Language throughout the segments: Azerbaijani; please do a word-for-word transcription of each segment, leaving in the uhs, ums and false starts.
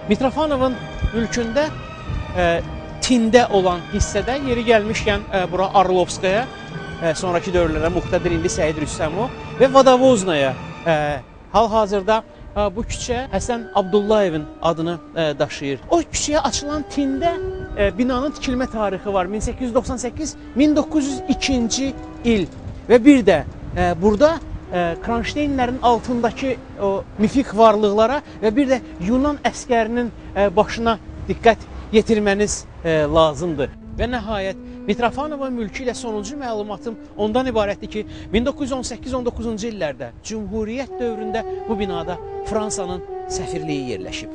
Mitrofanovun mülkündə e, tində olan hissədə yeri gəlmişkən e, bura Arlovskaya, e, sonraki dövrlərdə muxtədir indi Səid Rüstəmov və Vodovoznaya e, hal-hazırda e, bu küçə Həsən Abdullayevin adını e, daşıyır. O küçəyə açılan tində e, binanın tikilmə tarixi var. min səkkiz yüz doxsan səkkiz min doqquz yüz ikinci il və bir də e, burada e, Kronşteynlərin altındakı o mifik varlıqlara və bir də Yunan əskərinin e, başına diqqət yetirməniz e, lazımdır. Və nəhayət Mitrofanovun mülkü ilə sonuncu məlumatım ondan ibarətdir ki, min doqquz yüz on səkkiz on doqquzuncu illərdə Cümhuriyyət dövründə bu binada Fransanın səfirliyi yerləşib.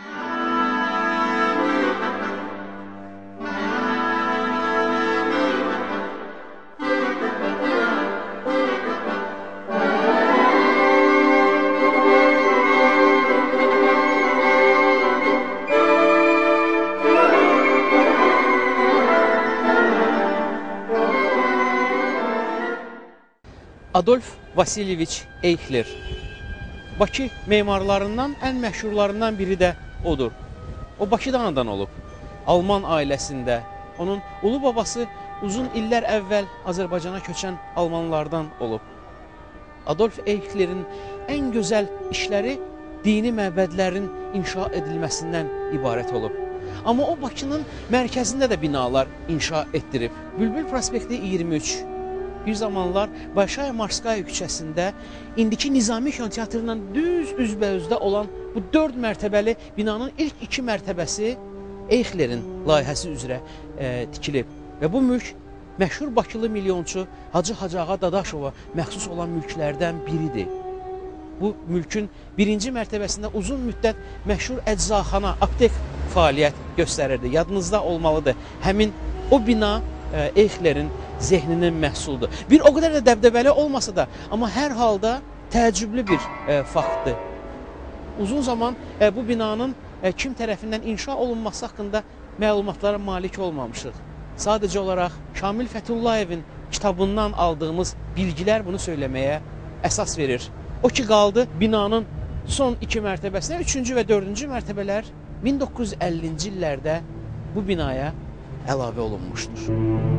Adolf Vasilyeviç Eyxler, Bakı memarlarından ən məşhurlarından biri də odur. O Bakıdan anadan olub, Alman ailəsində. Onun ulu babası uzun illər əvvəl Azərbaycana köçən Almanlardan olub. Adolf Eyxlerin ən gözəl işləri dini məbədlərin inşa edilməsindən ibarət olub. Amma o Bakının mərkəzində də binalar inşa etdirib. Bülbül prospekti iyirmi üç. Bir zamanlar Bayşaya Marskaya küçəsində indiki Nizami Kinoteatrından düz üzbəyüzdə olan bu dörd mərtəbəli binanın ilk iki mərtəbəsi Eyxlerin layihəsi üzrə e, tikilib. Və bu mülk məşhur Bakılı milyonçu Hacı Hacıağa Dadaşova məxsus olan mülklərdən biridir. Bu mülkün birinci mərtəbəsində uzun müddət məşhur əczaxana, aptek fəaliyyət göstərirdi. Yadınızda olmalıdır. Həmin o bina e, Eyxlerin zehninin məhsuludur. Bir o qədər də dəbdəbəli olmasa da, amma hər halda təəccüblü bir e, faktdır. Uzun zaman e, bu binanın e, kim tərəfindən inşa olunması haqqında məlumatlara malik olmamışıq. Sadəcə olaraq Şamil Fətullayevin kitabından aldığımız bilgilər bunu söyləməyə əsas verir. O ki qaldı binanın son iki mərtəbəsinə, üçüncü və dördüncü mərtəbələr min doqquz yüz əllinci illərdə bu binaya əlavə olunmuşdur.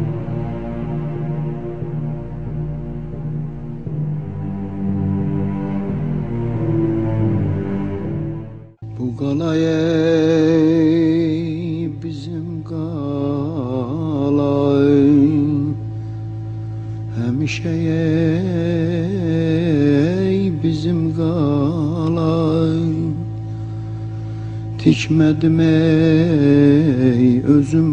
Bu qalay bizim qalay, həmişə bizim qalay. Tikmədim ey özüm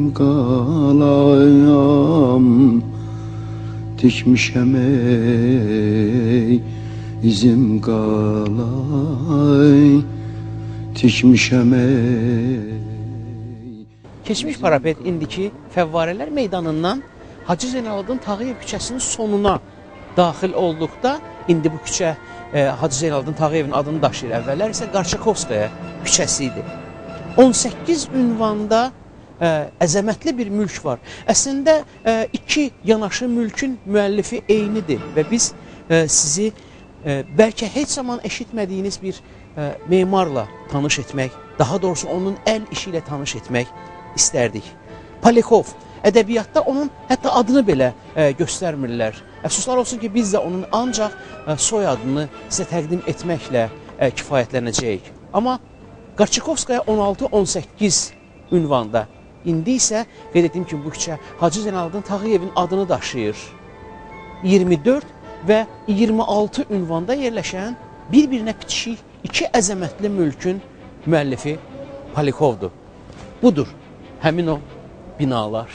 qalayam, tikmişəm ey izim qalay. Tikmişəm ey. Keçmiş parapet indiki Fəvvarələr meydanından Hacı Zeynalabdin Tağıyev küçəsinin sonuna daxil olduqda, indi bu küçə e, Hacı Zeynalabdin Tağıyevin adını daşıyır, əvvəllər isə Qarçakovskaya küçəsi idi. on səkkiz ünvanda e, əzəmətli bir mülk var. Əslində e, iki yanaşı mülkün müəllifi eynidir və biz e, sizi e, bəlkə heç zaman eşitmədiyiniz bir e, memarla tanış etmək, daha doğrusu onun əl işi ilə tanış etmək istərdik. Palikov, ədəbiyyatda onun hətta adını belə e, göstərmirlər. Əfsuslar olsun ki, biz də onun ancaq e, soy adını sizə təqdim etməklə e, kifayətlənəcəyik. Amma Qarçakovskaya on altı on səkkiz ünvanda, indi isə qeyd etdiyim kimi bu küçə Hacı Zeynalabdin Tağıyevin adını daşıyır. iyirmi dörd və iyirmi altı ünvanda yerləşən bir-birinə bitişik iki əzəmətli mülkün müəllifi Palikovdur. Budur həmin o binalar.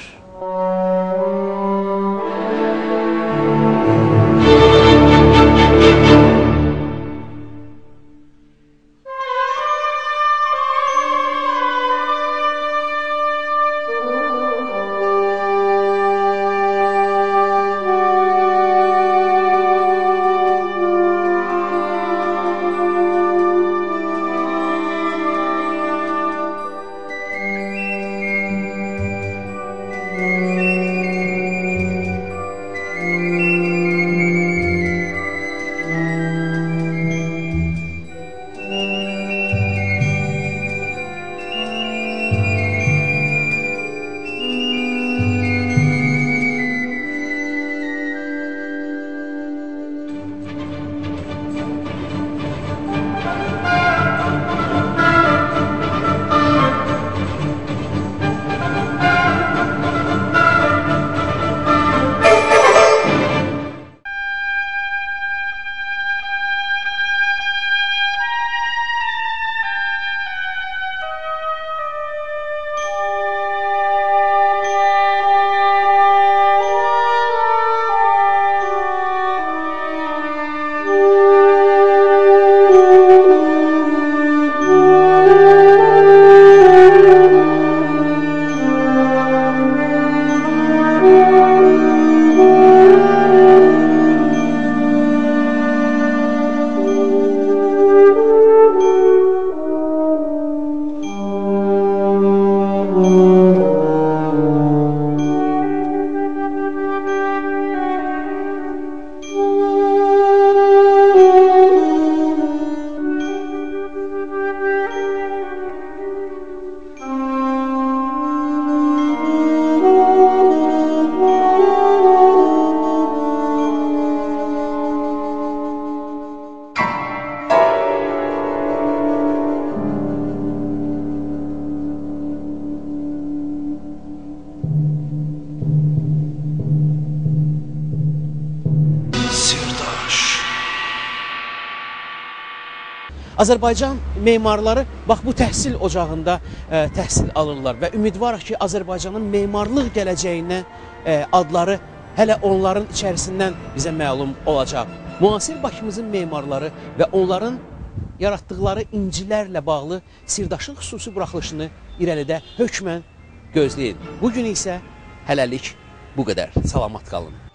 Azərbaycan memarları bax bu təhsil ocağında e, təhsil alırlar və ümidvarıq ki, Azərbaycanın memarlıq gələcəyinə e, adları hələ onların içərisindən bizə məlum olacaq. Müasir Bakımızın memarları və onların yaratdıqları incilərlə bağlı sirdaşın xüsusi buraxılışını irəlidə hökmən gözləyin. Bugün isə hələlik bu qədər. Salamat qalın.